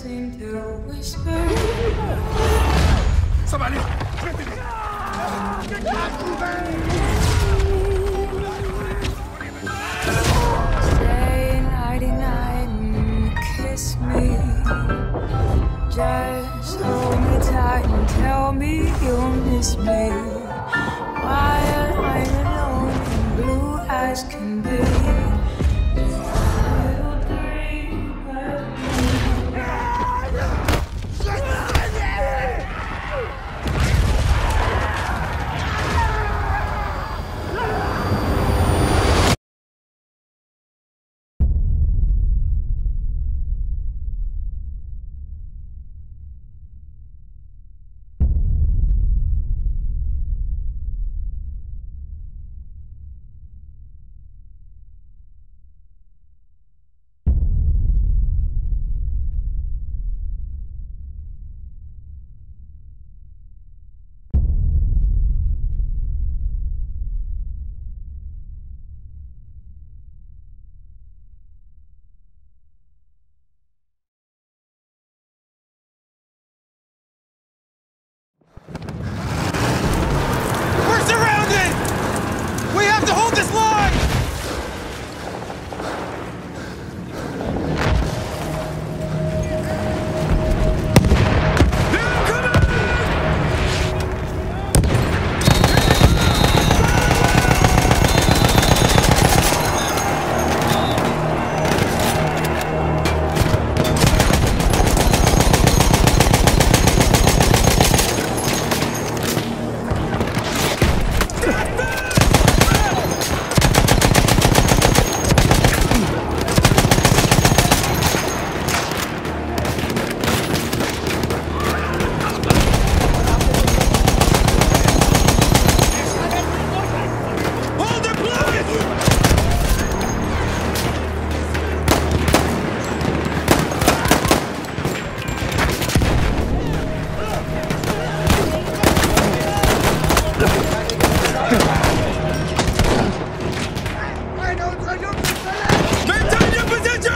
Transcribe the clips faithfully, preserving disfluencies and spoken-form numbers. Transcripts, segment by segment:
seem to whisper. Somebody! Say nighty-night and kiss me. Just hold me tight and tell me you'll miss me while I'm alone and blue as can be. We're surrounded! We have to hold this line! Maintain your position!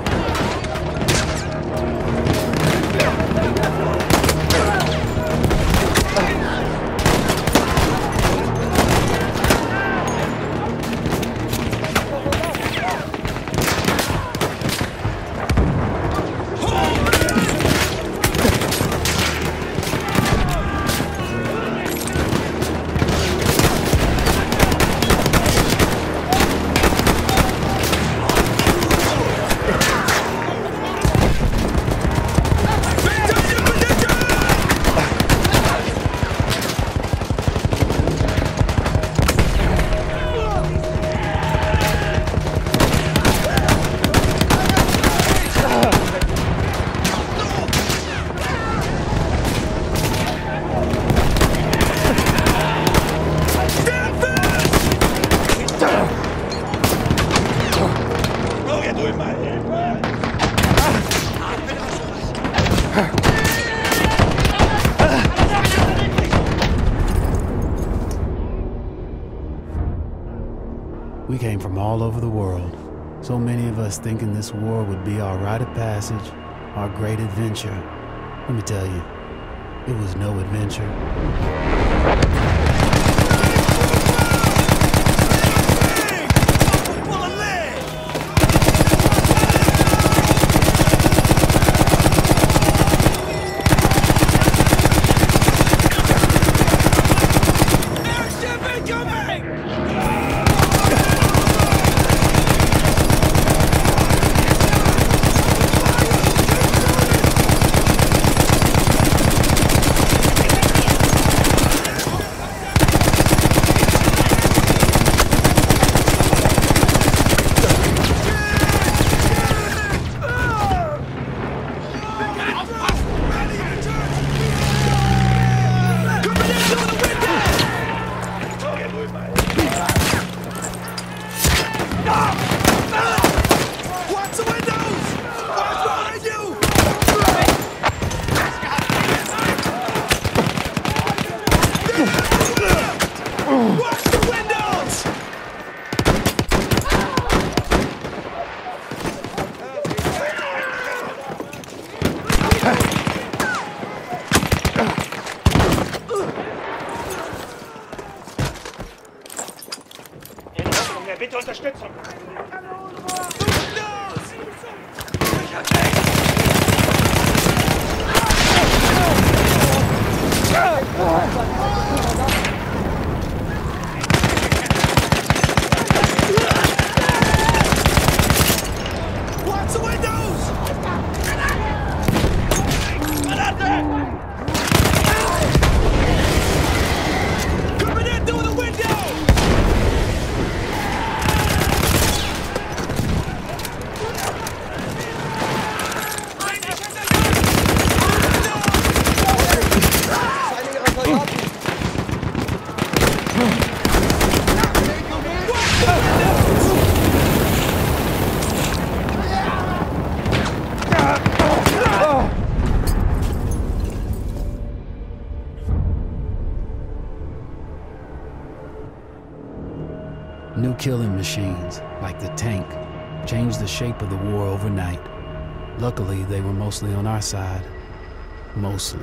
We came from all over the world. So many of us thinking this war would be our rite of passage, our great adventure. Let me tell you, it was no adventure. Unterstützung! Watch the windows! Coming in through the window! New killing machines, like the tank, changed the shape of the war overnight. Luckily, they were mostly on our side. Mostly.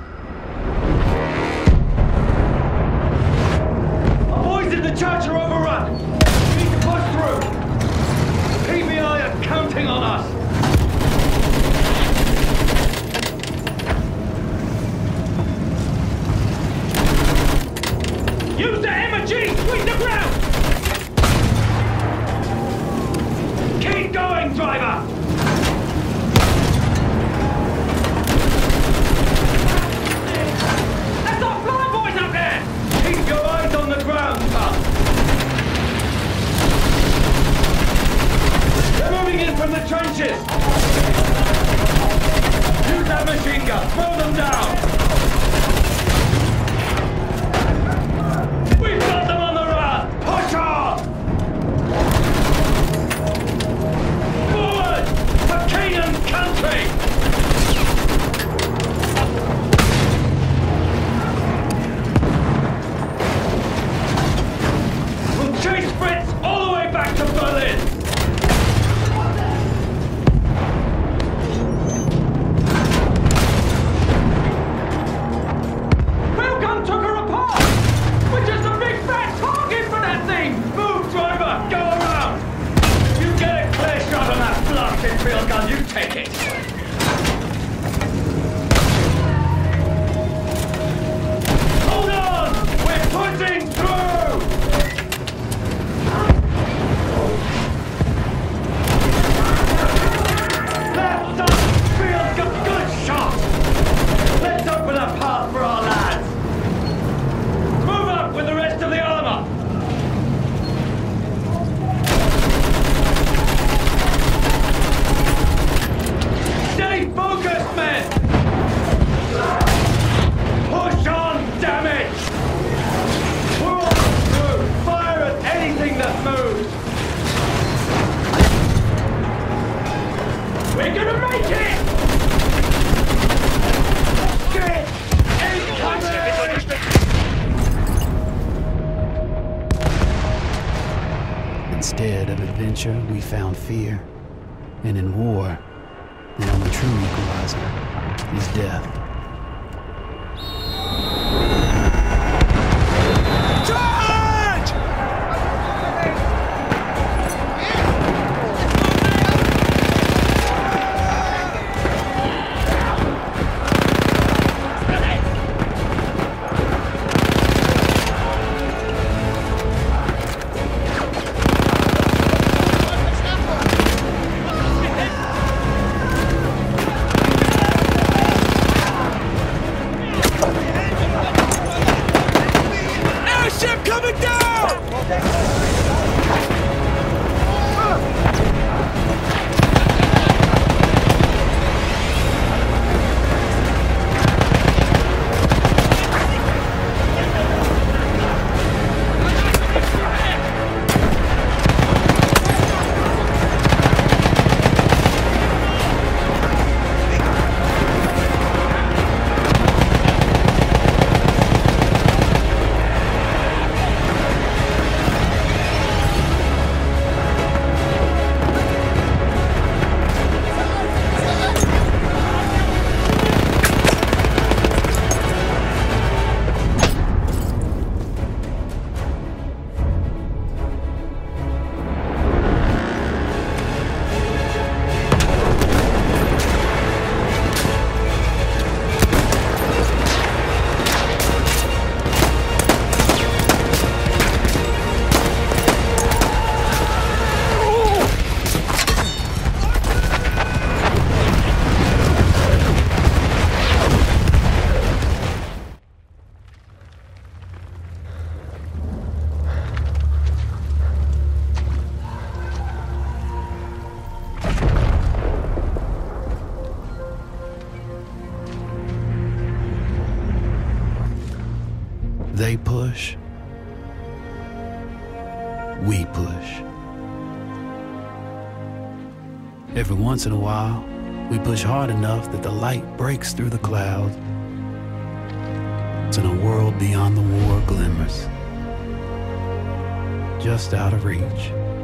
Our boys in the church are overrun! We need to push through! P B I are counting on us! Use the M G! Sweep the ground! Keep going, driver! That's our fly boys up there! Keep your eyes on the ground, son! They're moving in from the trenches! Use that machine gun! Throw them down! We've got them on the run! Push on! Forward! For Canaan country! We'll chase Fritz all the way back to Berlin! Railgun took her apart! We're just a big fat target for that thing! Move, driver! Go around! You get a clear shot on that blasted field gun, you take it! Hold on! We're pushing through! Left up! Field gun, good shot! Let's open a path for our lads! Move up with the rest of the armor! Stay focused, men! Push on, damn it! We're all through! Fire at anything that moves! We're gonna make it! Get incoming! Instead of adventure, we found fear. And in war, the only true equalizer is death. They push. We push. Every once in a while, we push hard enough that the light breaks through the clouds, and a world beyond the war glimmers, just out of reach.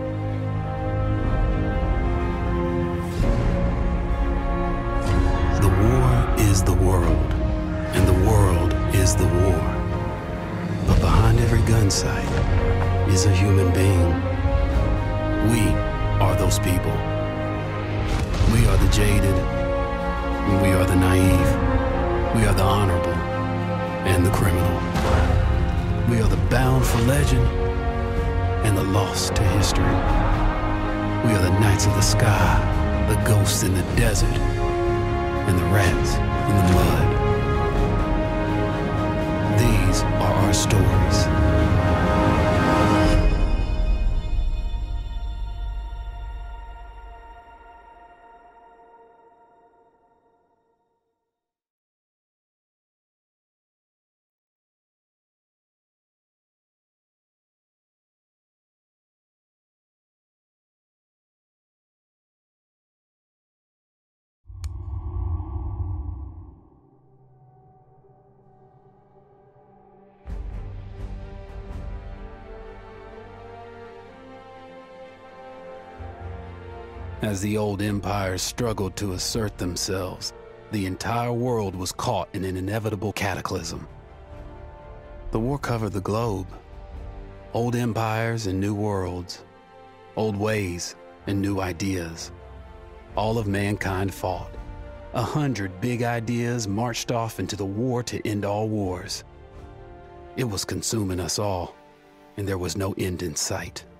The war is the world, and the world is the war. But behind every gun sight is a human being. We are those people. We are the jaded, and we are the naive. We are the honorable and the criminal. We are the bound for legend and the lost to history. We are the knights of the sky, the ghosts in the desert, and the rats in the mud. These are our stories. As the old empires struggled to assert themselves, the entire world was caught in an inevitable cataclysm. The war covered the globe. Old empires and new worlds, old ways and new ideas. All of mankind fought. A hundred big ideas marched off into the war to end all wars. It was consuming us all, and there was no end in sight.